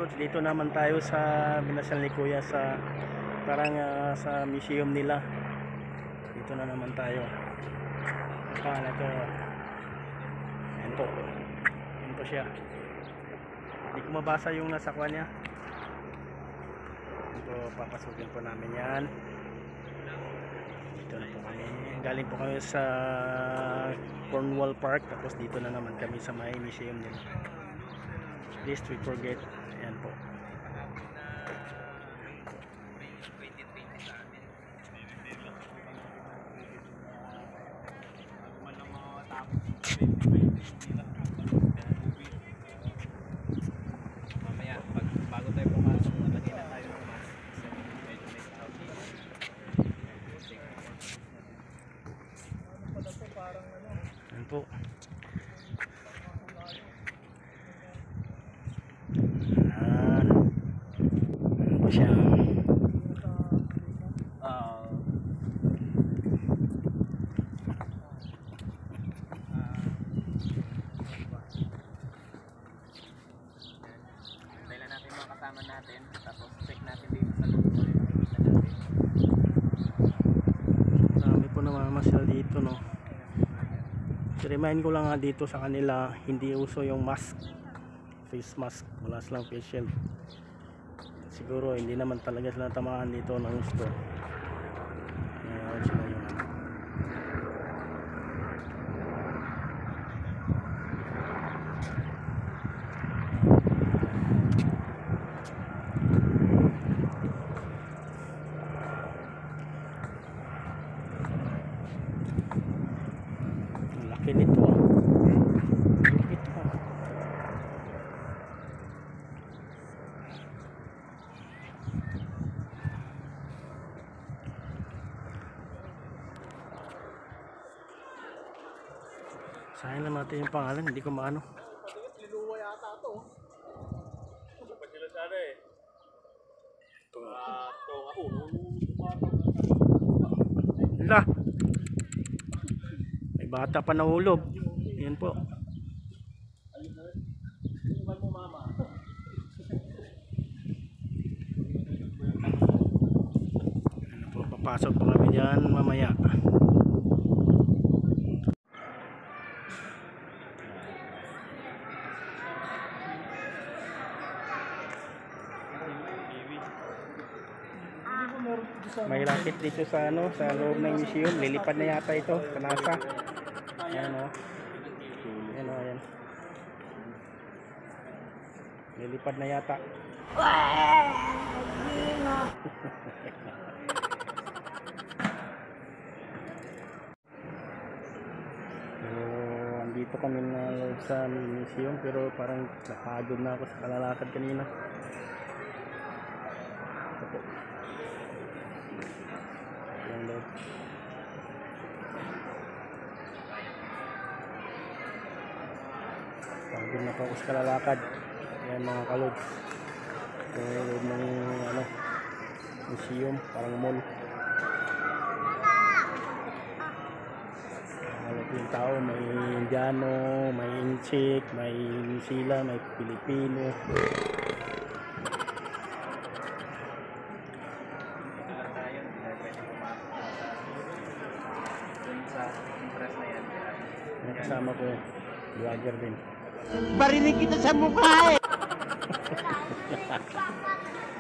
Kalods, dito naman tayo sa binasal ni Kuya sa parang sa museum nila. Dito na naman tayo. Paano to? Ayan po. Ayan po siya. Hindi ko mabasa yung nasa kwa niya. Ito, papasukin po namin yan. Dito na po kami. Galing po kami sa Cornwall Park. Tapos dito na naman kami sa may museum nila. Lest we forget. Ayan po. Mamaya, bago tayo pumasok, lagyan na tayo ng mask. Medyo may tao dito. Ayan po. Ayan po siya. Dahil natin mga kasama natin, tapos check natin dito sa loob kung ano nakikita natin. Dami po namamasyal dito, no. I-remind ko lang nga dito sa kanila, hindi uso yung mask, face mask, wala silang face shield. Siguro hindi naman talaga sila tamaan dito ng gusto. Ayan sila yung laki nito, laki ito. Sayang lang natin yung pangalan, hindi ko maano. Liluwa yata ito. Dapat sila sana eh. Ito nga ulo. Hala, may bata pa nahulog. Yan po. Ano po, papasok po kami dyan mamaya. May rocket dito sa ano, sa loob ng museum. Lilipad na yata ito sa NASA. Ayan o. Ayan o, ayan. Lilipad na yata. So, andito kami na loob sa museum, pero parang napagod na ako sa kalalakad kanina. Ito po. Yung loob. Pagod na po ako sa kalalakad. Ayan mga kalods. Yung loob ng ano, museum, parang mall. Halap yung tao, may Indiano, may Inchik, may New Zealand, may Pilipino. May kasama ko, vlogger din. Barinig kita sa mukha eh.